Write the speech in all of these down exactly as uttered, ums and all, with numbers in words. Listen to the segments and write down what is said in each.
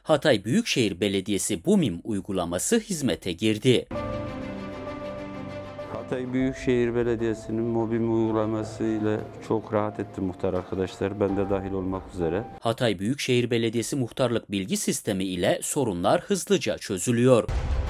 Hatay Büyükşehir Belediyesi BUMİM uygulaması hizmete girdi. Hatay Büyükşehir Belediyesi'nin mobil uygulaması ile çok rahat etti muhtar arkadaşlar, ben de dahil olmak üzere. Hatay Büyükşehir Belediyesi Muhtarlık Bilgi Sistemi ile sorunlar hızlıca çözülüyor.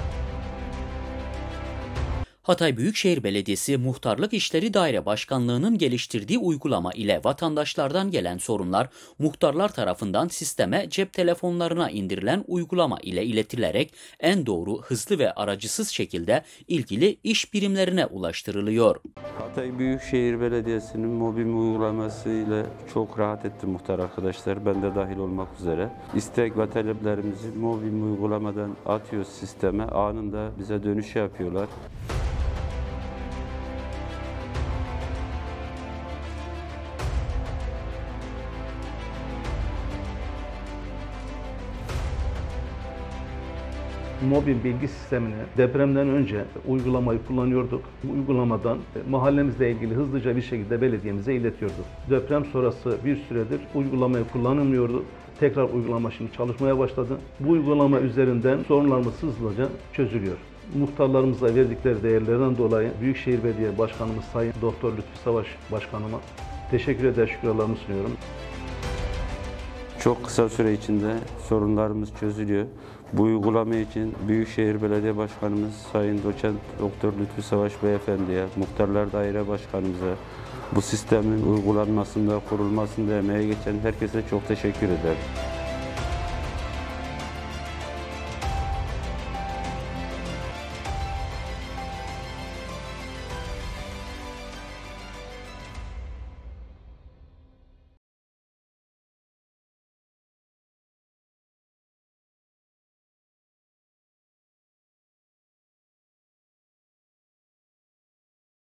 Hatay Büyükşehir Belediyesi Muhtarlık İşleri Daire Başkanlığı'nın geliştirdiği uygulama ile vatandaşlardan gelen sorunlar muhtarlar tarafından sisteme cep telefonlarına indirilen uygulama ile iletilerek en doğru, hızlı ve aracısız şekilde ilgili iş birimlerine ulaştırılıyor. Hatay Büyükşehir Belediyesi'nin mobil uygulaması ile çok rahat etti muhtar arkadaşlar, ben de dahil olmak üzere. İstek ve taleplerimizi mobil uygulamadan atıyoruz sisteme, anında bize dönüş yapıyorlar. Mobil bilgi sistemini depremden önce uygulamayı kullanıyorduk. Bu uygulamadan mahallemizle ilgili hızlıca bir şekilde belediyemize iletiyorduk. Deprem sonrası bir süredir uygulamayı kullanılmıyordu. Tekrar uygulama şimdi çalışmaya başladı. Bu uygulama üzerinden sorunlarımız hızlıca çözülüyor. Muhtarlarımıza verdikleri değerlerden dolayı Büyükşehir Belediye Başkanımız Sayın Doktor Lütfü Savaş Başkanıma teşekkür eder, şükranlarımı sunuyorum. Çok kısa süre içinde sorunlarımız çözülüyor. Bu uygulama için Büyükşehir Belediye Başkanımız Sayın Doçent Doktor Lütfü Savaş Beyefendi'ye, Muhtarlar Daire Başkanımıza, bu sistemin uygulanmasında, kurulmasında emeği geçen herkese çok teşekkür ederim.